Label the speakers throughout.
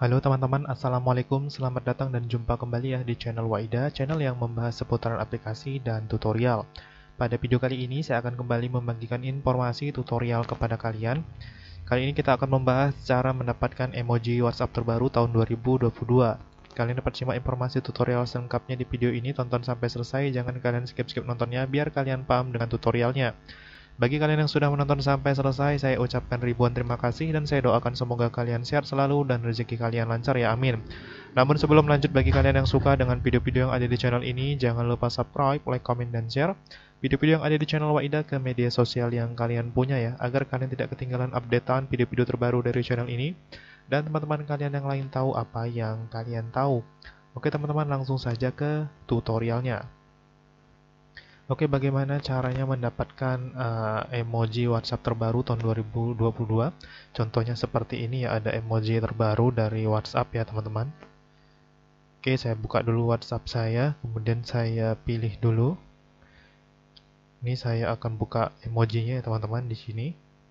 Speaker 1: Halo teman-teman, Assalamualaikum, selamat datang dan jumpa kembali ya di channel Waida, channel yang membahas seputaran aplikasi dan tutorial. Pada video kali ini saya akan kembali membagikan informasi tutorial kepada kalian. Kali ini kita akan membahas cara mendapatkan emoji WhatsApp terbaru tahun 2022. Kalian dapat simak informasi tutorial selengkapnya di video ini, tonton sampai selesai, jangan kalian skip-skip nontonnya biar kalian paham dengan tutorialnya. Bagi kalian yang sudah menonton sampai selesai, saya ucapkan ribuan terima kasih dan saya doakan semoga kalian sehat selalu dan rezeki kalian lancar ya, amin. Namun sebelum lanjut, bagi kalian yang suka dengan video-video yang ada di channel ini, jangan lupa subscribe, like, comment, dan share video-video yang ada di channel Waida ke media sosial yang kalian punya ya, agar kalian tidak ketinggalan updatean video-video terbaru dari channel ini dan teman-teman kalian yang lain tahu apa yang kalian tahu. Oke teman-teman, langsung saja ke tutorialnya. Oke, bagaimana caranya mendapatkan emoji WhatsApp terbaru tahun 2022? Contohnya seperti ini ya, ada emoji terbaru dari WhatsApp ya teman-teman. Oke, saya buka dulu WhatsApp saya, kemudian saya pilih dulu. Ini saya akan buka emojinya ya teman-teman di sini.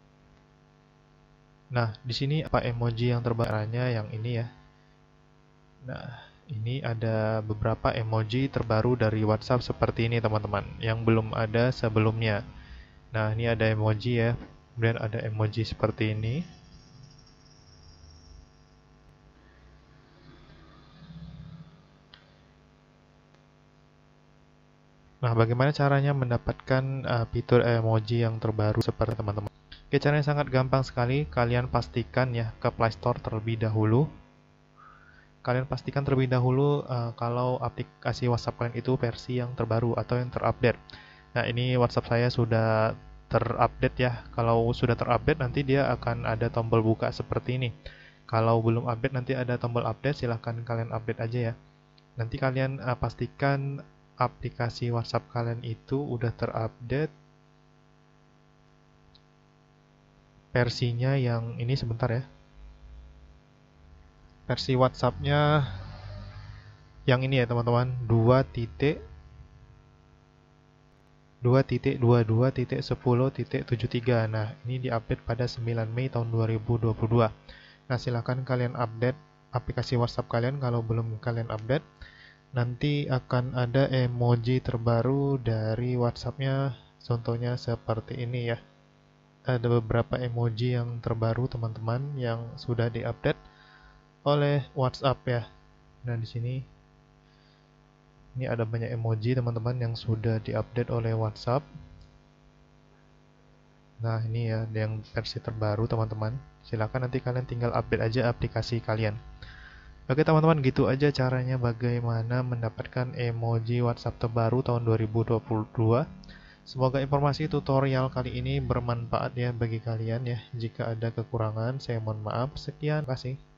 Speaker 1: Nah, di sini apa emoji yang terbarunya yang ini ya. Nah, ini ada beberapa emoji terbaru dari WhatsApp seperti ini teman-teman, yang belum ada sebelumnya. Nah, ini ada emoji ya, kemudian ada emoji seperti ini. Nah, bagaimana caranya mendapatkan fitur emoji yang terbaru seperti teman-teman? Oke, caranya sangat gampang sekali. Kalian pastikan ya ke Play Store terlebih dahulu. Kalian pastikan terlebih dahulu kalau aplikasi WhatsApp kalian itu versi yang terbaru atau yang terupdate. Nah, ini WhatsApp saya sudah terupdate ya. Kalau sudah terupdate nanti dia akan ada tombol buka seperti ini. Kalau belum update nanti ada tombol update, silahkan kalian update aja ya. Nanti kalian pastikan aplikasi WhatsApp kalian itu udah terupdate versinya yang ini, sebentar ya. Versi WhatsApp-nya yang ini ya teman-teman, 2.22.10.73. Nah, ini diupdate pada 9 Mei tahun 2022. Nah, silahkan kalian update aplikasi WhatsApp kalian. Kalau belum kalian update, nanti akan ada emoji terbaru dari WhatsApp-nya. Contohnya seperti ini ya. Ada beberapa emoji yang terbaru teman-teman yang sudah diupdate oleh WhatsApp ya. Nah, di sini ini ada banyak emoji teman-teman yang sudah diupdate oleh WhatsApp. Nah, ini ya yang versi terbaru teman-teman. Silakan nanti kalian tinggal update aja aplikasi kalian. Oke teman-teman, gitu aja caranya bagaimana mendapatkan emoji WhatsApp terbaru tahun 2022. Semoga informasi tutorial kali ini bermanfaat ya bagi kalian ya. Jika ada kekurangan, saya mohon maaf. Sekian, terima kasih.